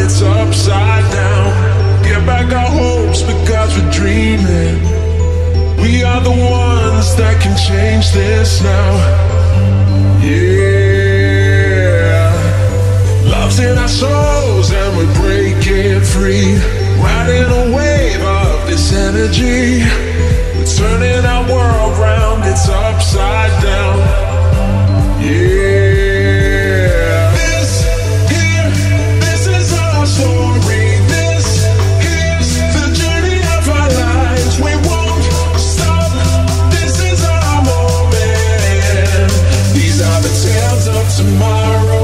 it's upside down. Get back our hopes because we're dreaming. We are the ones that can change this now. Yeah. Love's in our souls and we're breaking free. Riding a wave of this energy. We're turning our world round, it's upside down. Yeah. This is our story. This is the journey of our lives. We won't stop. This is our moment. These are the tales of tomorrow.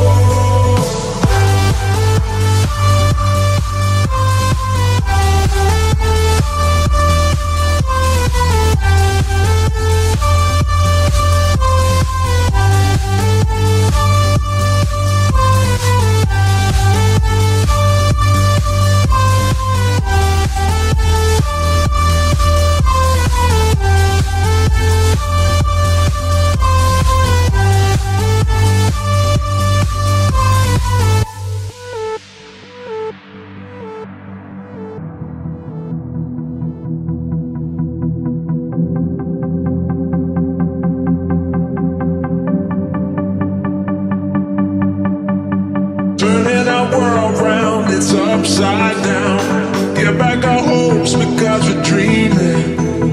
Turning our world round, it's upside down. Get back our hopes because we're dreaming.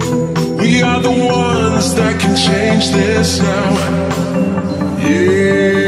We are the ones that can change this now. Yeah.